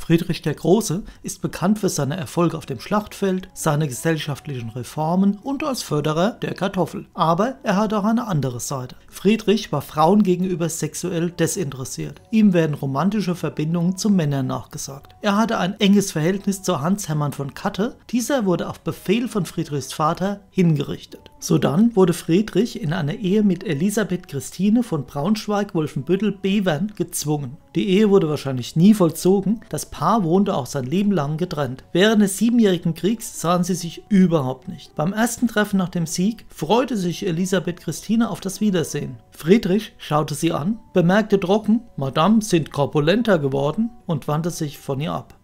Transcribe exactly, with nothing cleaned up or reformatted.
Friedrich der Große ist bekannt für seine Erfolge auf dem Schlachtfeld, seine gesellschaftlichen Reformen und als Förderer der Kartoffel. Aber er hat auch eine andere Seite. Friedrich war Frauen gegenüber sexuell desinteressiert. Ihm werden romantische Verbindungen zu Männern nachgesagt. Er hatte ein enges Verhältnis zu Hans Hermann von Katte. Dieser wurde auf Befehl von Friedrichs Vater hingerichtet. Sodann wurde Friedrich in eine Ehe mit Elisabeth Christine von Braunschweig-Wolfenbüttel-Bevern gezwungen. Die Ehe wurde wahrscheinlich nie vollzogen, das Paar wohnte auch sein Leben lang getrennt. Während des Siebenjährigen Kriegs sahen sie sich überhaupt nicht. Beim ersten Treffen nach dem Sieg freute sich Elisabeth Christine auf das Wiedersehen. Friedrich schaute sie an, bemerkte trocken, Madame sind korpulenter geworden und wandte sich von ihr ab.